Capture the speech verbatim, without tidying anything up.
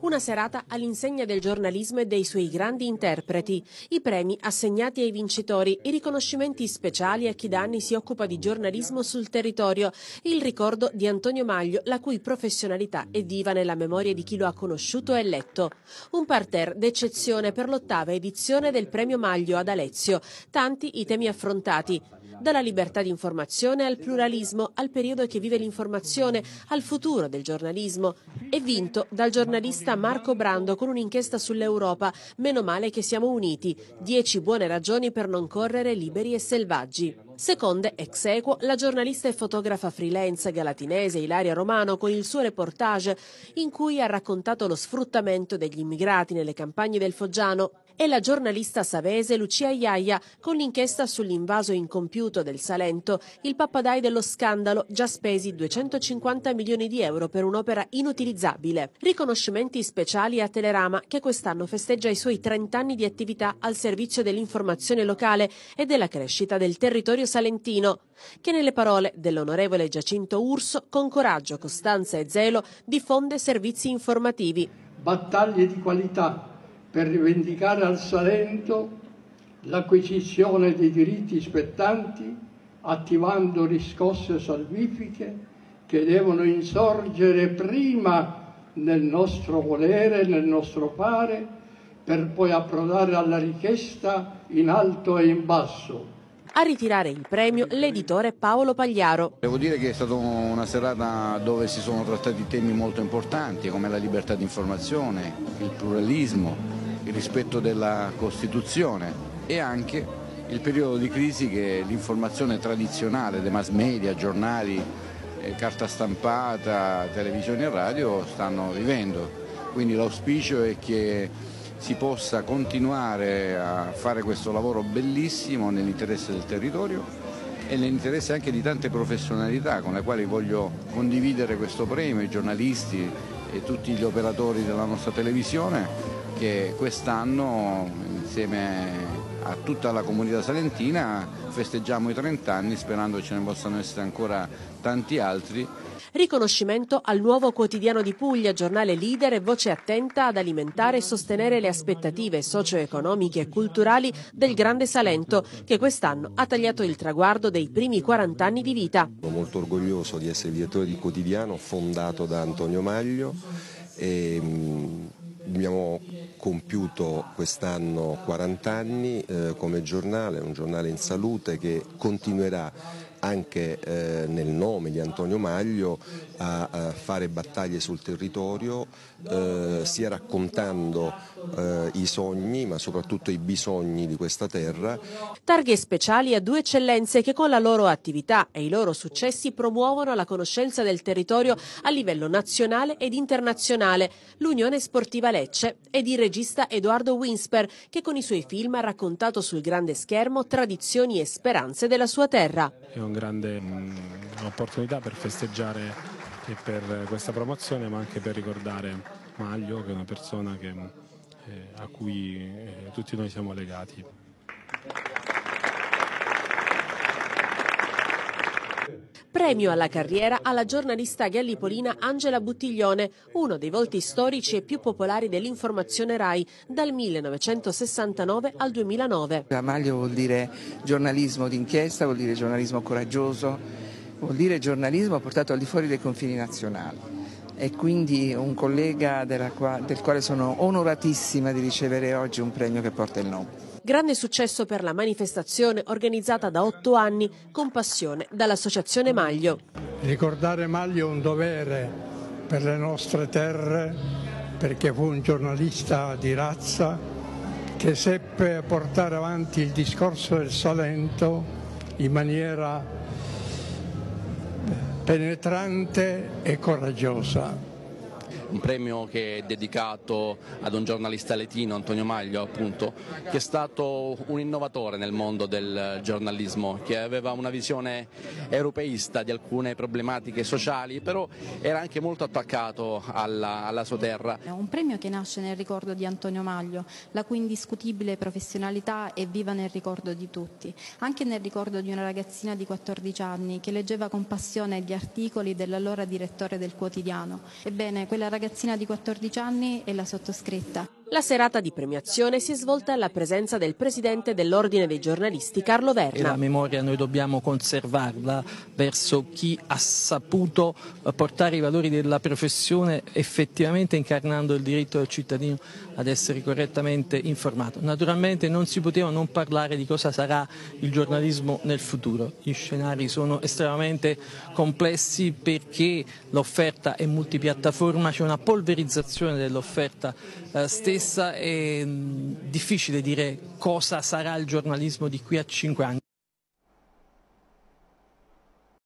Una serata all'insegna del giornalismo e dei suoi grandi interpreti, i premi assegnati ai vincitori, i riconoscimenti speciali a chi da anni si occupa di giornalismo sul territorio, il ricordo di Antonio Maglio, la cui professionalità è viva nella memoria di chi lo ha conosciuto e letto. Un parterre d'eccezione per l'ottava edizione del premio Maglio ad Alezio, tanti i temi affrontati. Dalla libertà di informazione al pluralismo, al periodo che vive l'informazione, al futuro del giornalismo. È vinto dal giornalista Marco Brando con un'inchiesta sull'Europa. Meno male che siamo uniti. Dieci buone ragioni per non correre liberi e selvaggi. Seconde, ex equo, la giornalista e fotografa freelance galatinese Ilaria Romano con il suo reportage in cui ha raccontato lo sfruttamento degli immigrati nelle campagne del Foggiano. E la giornalista savese Lucia Iaia con l'inchiesta sull'invaso incompiuto del Salento, il pappadai dello scandalo, già spesi duecentocinquanta milioni di euro per un'opera inutilizzabile. Riconoscimenti speciali a Telerama, che quest'anno festeggia i suoi trenta anni di attività al servizio dell'informazione locale e della crescita del territorio salentino, che nelle parole dell'onorevole Giacinto Urso, con coraggio, costanza e zelo, diffonde servizi informativi. Battaglie di qualità per rivendicare al Salento l'acquisizione dei diritti spettanti, attivando riscosse salvifiche che devono insorgere prima nel nostro volere, nel nostro fare, per poi approdare alla richiesta in alto e in basso. A ritirare il premio l'editore Paolo Pagliaro. Devo dire che è stata una serata dove si sono trattati temi molto importanti come la libertà di informazione, il pluralismo, il rispetto della Costituzione e anche il periodo di crisi che l'informazione tradizionale dei mass media, giornali, eh, carta stampata, televisione e radio stanno vivendo. Quindi l'auspicio è che si possa continuare a fare questo lavoro bellissimo nell'interesse del territorio e nell'interesse anche di tante professionalità con le quali voglio condividere questo premio, i giornalisti e tutti gli operatori della nostra televisione, che quest'anno insieme a tutta la comunità salentina festeggiamo i trenta anni sperando che ce ne possano essere ancora tanti altri. Riconoscimento al Nuovo Quotidiano di Puglia, giornale leader e voce attenta ad alimentare e sostenere le aspettative socio-economiche e culturali del Grande Salento, che quest'anno ha tagliato il traguardo dei primi quaranta anni di vita. Sono molto orgoglioso di essere direttore di Quotidiano fondato da Antonio Maglio e abbiamo compiuto quest'anno quaranta anni eh, come giornale, un giornale in salute che continuerà anche eh, nel nome di Antonio Maglio a, a fare battaglie sul territorio, eh, sia raccontando eh, i sogni ma soprattutto i bisogni di questa terra. Targhe speciali a due eccellenze che con la loro attività e i loro successi promuovono la conoscenza del territorio a livello nazionale ed internazionale, l'Unione Sportiva Lecce ed il regista Edoardo Winsper, che con i suoi film ha raccontato sul grande schermo tradizioni e speranze della sua terra. È un grande mh, un'opportunità per festeggiare e per questa promozione, ma anche per ricordare Maglio, che è una persona che, eh, a cui eh, tutti noi siamo legati. Premio alla carriera alla giornalista gallipolina Angela Buttiglione, uno dei volti storici e più popolari dell'informazione RAI dal millenovecentosessantanove al duemilanove. Maglio vuol dire giornalismo d'inchiesta, vuol dire giornalismo coraggioso, vuol dire giornalismo portato al di fuori dei confini nazionali. E quindi un collega della qua, del quale sono onoratissima di ricevere oggi un premio che porta il nome. Grande successo per la manifestazione organizzata da otto anni con passione dall'Associazione Maglio. Ricordare Maglio è un dovere per le nostre terre, perché fu un giornalista di razza che seppe portare avanti il discorso del Salento in maniera penetrante e coraggiosa. Un premio che è dedicato ad un giornalista aletino, Antonio Maglio, appunto, che è stato un innovatore nel mondo del giornalismo, che aveva una visione europeista di alcune problematiche sociali, però era anche molto attaccato alla, alla sua terra. È un premio che nasce nel ricordo di Antonio Maglio, la cui indiscutibile professionalità è viva nel ricordo di tutti, anche nel ricordo di una ragazzina di quattordici anni che leggeva con passione gli articoli dell'allora direttore del quotidiano. Ebbene, quella ragazzina ragazzina di quattordici anni e la sottoscritta. La serata di premiazione si è svolta alla presenza del presidente dell'Ordine dei giornalisti, Carlo Verna. E la memoria noi dobbiamo conservarla verso chi ha saputo portare i valori della professione effettivamente incarnando il diritto del cittadino ad essere correttamente informato. Naturalmente non si poteva non parlare di cosa sarà il giornalismo nel futuro. Gli scenari sono estremamente complessi perché l'offerta è multipiattaforma, c'è una polverizzazione dell'offerta eh, stessa. È difficile dire cosa sarà il giornalismo di qui a cinque anni.